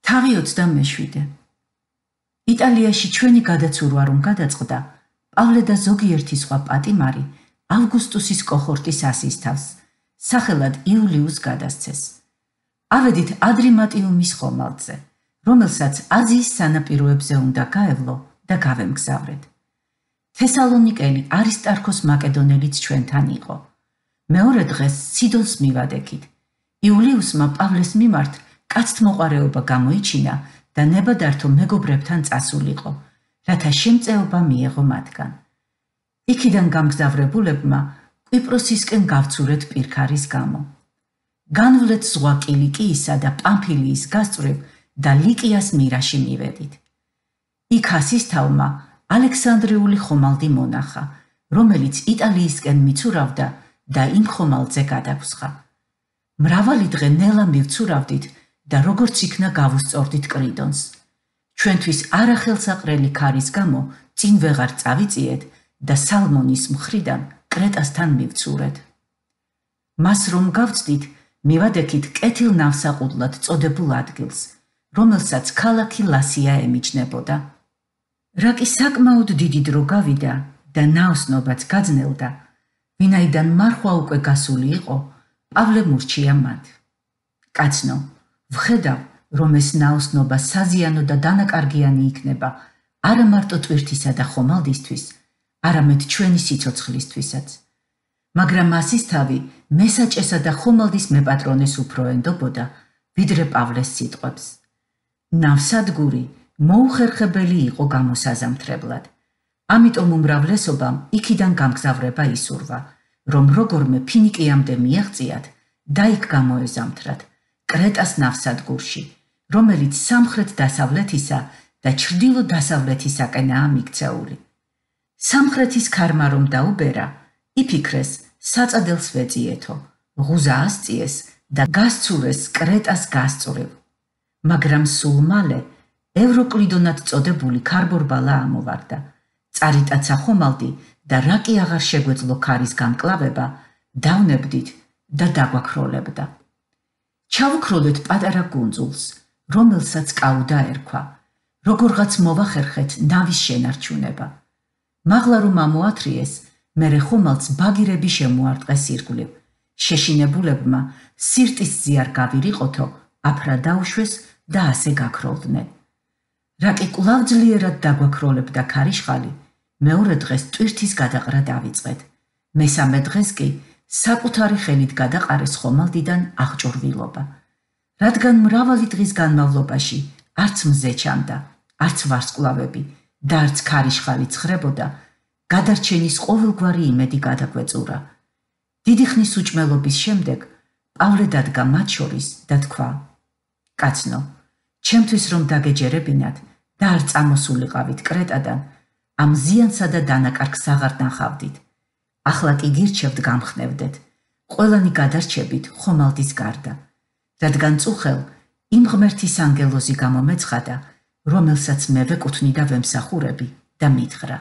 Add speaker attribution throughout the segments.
Speaker 1: თაღი 27. იტალიაში ჩვენი გადაცურვა რომ გადაწყდა, პავლე და ზოგიერთი სხვა პატიმარი ავგუსტუსის კოჰორტის ასისთავს, სახელად იულიუს გადასცეს. ავედით ადრიმატიუმის ხომალდზე, რომელსაც აზიის სანაპიროებზე უნდა გაევლო და გავემგზავრეთ. თესალონიკელი არისტარქოს მაკედონელიც ჩვენთან იყო. მეორე დღეს სიდონს მივადექით. იულიუსმა პავლეს მიმართ კაცთმოყვარეობა გამოიჩინა და ნებადართო მეგობრებთან წასულიყო, რათა შემწეობა მიეღო მათგან. იქიდან გამგზავრებულებმა კვიპროსისკენ გავცურეთ პირქარის გამო. განვლეთ ზღვა კილიკიისა და პამფილიის გასწვრივ და ლიკიას მირაში მივედით. იქ ასისთავმა ალექსანდრიული ხომალდი მონახა, რომელიც იტალიისკენ მიცურავდა და იმ ხომალდზე გადაგვსხა. მრავალი დღე ნელა მივცურავდით და როგორც იქნა გავუსწორდით კრიდონს. ჩვენთვის არახელსაყრელი ქარის გამო წინ ვეღარ წავიწიეთ და სალმონის მხრიდან კრეტასთან მივცურეთ. მას რომ გავწდით, მივადექით კეთილ ნავსაყუდლად წოდებულ ადგილს, რომელსაც ქალაქი ლასია ემიჯნებოდა. რაკი საკმაოდ დიდი დრო გავიდა და ნაოსნობაც გაძნელდა, ვინაიდან მარხვა უკვე გასული იყო, პავლე მურჩია მათ. კაცნო, ვხედავ, რომ ეს ნაოსნობა საზიანო და დანაკარგიანი იქნება არა მარტო ტვირთისა და ხომალდისთვის, არამედ ჩვენი სიცოცხლისთვისაც. მაგრამ ასისთავი მესაჭესა და ხომალდის მეპატრონეს უფრო ენდობოდა, ვიდრე პავლეს სიტყვებს. ნავსადგური მოუხერხებელი იყო გამოსაზამთრებლად. ამიტომ უმრავლესობამ იქიდან გამგზავრება ისურვა, რომ როგორმე ფინიკიამდე მიაღწიათ და იქ გამოეზამთრათ, კრეტას ნავსადგურში, რომელიც სამხრეთ-დასავლეთისა და ჩრდილო-დასავლეთისაკენაა მიქცეული. სამხრეთის ქარმა რომ დაუბერა, იფიქრეს საწადელს ვეწიეთო, ღუზა ასწიეს და გასცურეს კრეტას გასწვრივ. მაგრამ სულ მალე ევროკლიდონად წოდებული ქარბორბალა ამოვარდა. წარიტაცა ხომალდი და რაკი აღარ შეგვეძლო ქარის გამკლავება, დავნებდით და დაგვაქროლებდა. ჩავუქროლეთ პატარა კუნძულს, რომელსაც კაუდა ერქვა, როგორღაც მოვახერხეთ ნავის შენარჩუნება. მაღლა რომ ამოათრიეს, მერე ხომალდს ბაგირები შემოარტყეს ირგვლივ. შეშინებულებმა სირტის ზიარ გავირიყოთო, აფრა დაუშვეს და ასე გაქროლდნენ. რაკი კვლავ ძლიერად დაგვაქროლებდა ქარიშხალი, მეორე დღეს ტვირთის გადაყრა დავიწყეთ. მესამე დღეს კი საკუთარი ხელით გადაყარეს ხომალდიდან აღჭურვილობა. რადგან მრავალი დღის განმავლობაში არც მზე ჩამდა, არც ვარსკვლავები და არც ქარიშხალი ცხრებოდა, გადარჩენის ყოველგვარი იმედი გადაგვეწურა. დიდი ხნის უჭმელობის შემდეგ პავლე დადგა მათ შორის და თქვა: კაცნო, ჩემთვის რომ დაგეჯერებინათ და არ წამოსულიყავით კრეტადან, ამ ზიანსა და დანაკარგს აღარ ნახავდით. ახლა კი გირჩევთ გამხნევდეთ, ყველანი გადარჩებით ხომალდის გარდა, რადგან წუხელ იმ ღმერთის ანგელოზი გამომეცხადა, რომელსაც მე ვეკუთვნი და ვემსახურები და მითხრა: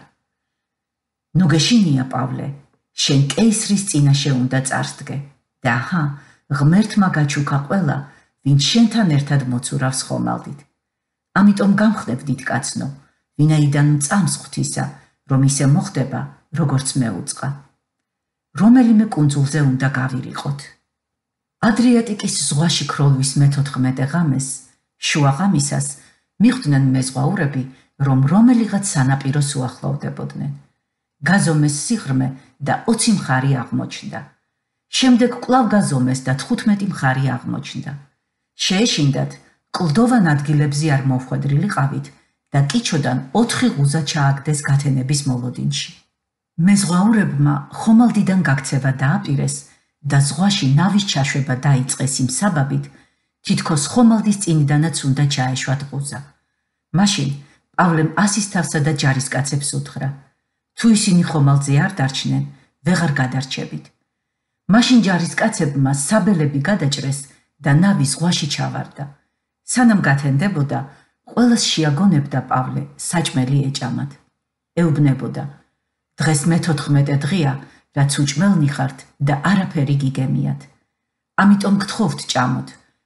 Speaker 1: ნუ გეშინია, პავლე, შენ კეისრის წინაშე უნდა წარსდგე და აჰა, ღმერთმა გაჩუქა ყველა, ვინც შენთან ერთად მოცურავს ხომალდით. ამიტომ გამხნევდით, კაცნო, ვინაიდან მწამს ღვთისა, რომ ისე მოხდება, როგორც მეუწყა. რომელიმე კუნძულზე უნდა გავირიყოთ. ადრიატიკის ზღვაში ქროლვის მე-14 ღამეს, შუა ღამისას, მიხვდნენ მეზღვაურები, რომ რომელიღაც სანაპიროს უახლოვდებოდნენ. გაზომეს სიღრმე და 20 მხარი აღმოჩნდა. შემდეგ კვლავ გაზომეს და 15 მხარი აღმოჩნდა. შეეშინდათ, კლდოვან ადგილებზე არ მოვხვედრილიყავით და კიჩოდან 4 ღუზა ჩააგდეს გათენების მოლოდინში. მეზღვაურებმა ხომალდიდან გაქცევა დააპირეს და ზღვაში ნავის ჩაშვება დაიწყეს იმ საბაბით, თითქოს ხომალდის წინიდანაც უნდა ჩაეშვათ ღუზა. მაშინ პავლემ ასისთავსა და ჯარისკაცებს უთხრა: თუ ისინი ხომალდზე არ დარჩნენ, ვეღარ გადარჩებით. მაშინ ჯარისკაცებმა საბელები გადაჭრეს და ნავი ზღვაში ჩავარდა. სანამ გათენდებოდა, ყველას შეაგონებდა პავლე საჭმელი ეჭამათ. ეუბნებოდა: დღეს მე-14 დღეა, რაც უჭმელნი ხართ და არაფერი გიგემიათ. ამიტომ გთხოვთ ჭამოთ,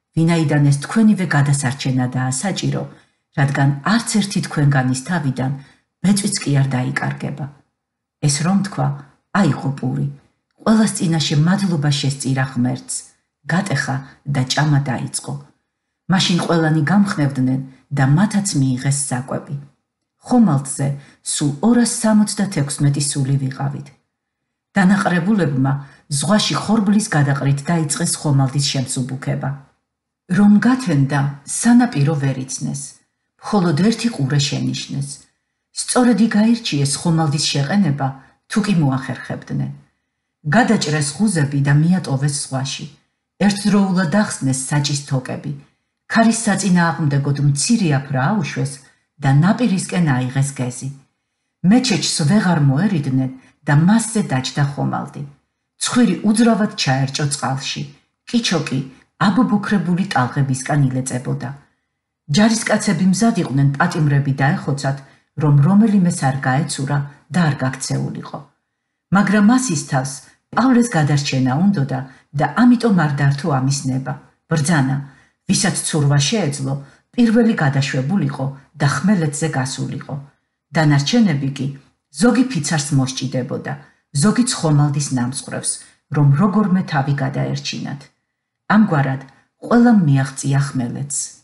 Speaker 1: ვინაიდან ეს თქვენივე გადასარჩენადაა საჭირო, რადგან არც ერთი თქვენგანის თავიდან ბეწვიც კი არ დაიკარგება. ეს რომ თქვა, აიღო პური, ყველას წინაშე მადლობა შესწირა ღმერთს, გატეხა და ჭამა დაიწყო. მაშინ ყველანი გამხნევდნენ და მათაც მიიღეს საკვები. ხომალდზე სულ 266 სული ვიყავით. დანაყრებულებმა ზღვაში ხორბლის გადაყრით დაიწყეს ხომალდის შემსუბუქება. რომ გათენდა, სანაპირო ვერ იცნეს, მხოლოდ ერთი ყურე შენიშნეს. სწორედ იქ აირჩიეს ხომალდის შეყენება, თუ კი მოახერხებდნენ. გადაჭრეს ღუზები და მიატოვეს ზღვაში. ერთდროულად ახსნეს საჭის თოკები. ქარის საწინააღმდეგოდ მცირე აფრა აუშვეს და ნაპირისკენ აიღეს გეზი. მეჩეჩს ვეღარ მოერიდნენ და მასზე დაჯდა ხომალდი. ცხვირი უძრავად ჩაერჭო წყალში. კიჩოკი აბობოქრებული ტალღებისკენ ილეწებოდა. ჯარისკაცები მზად იყვნენ პატიმრები დაეხოცათ, რომ რომელიმეს არ გაეცურა და არ გაქცეულიყო. მაგრამ მასის თავს პავლეს გადარჩენა უნდოდა და ამიტომ არ დართო ამის ნება. ბრძანა, ვისაც ცურვა შეეძლო, პირველი გადაშვებულიყო და ხმელეთზე გასულიყო. დანარჩენები კი ზოგი ფიცარს მოსჭიდებოდა, ზოგიც ხომალდის ნამსხვრევს, რომ როგორმე თავი გადაერჩინათ. ამგვარად ყველამ მიაღწია ხმელეთს.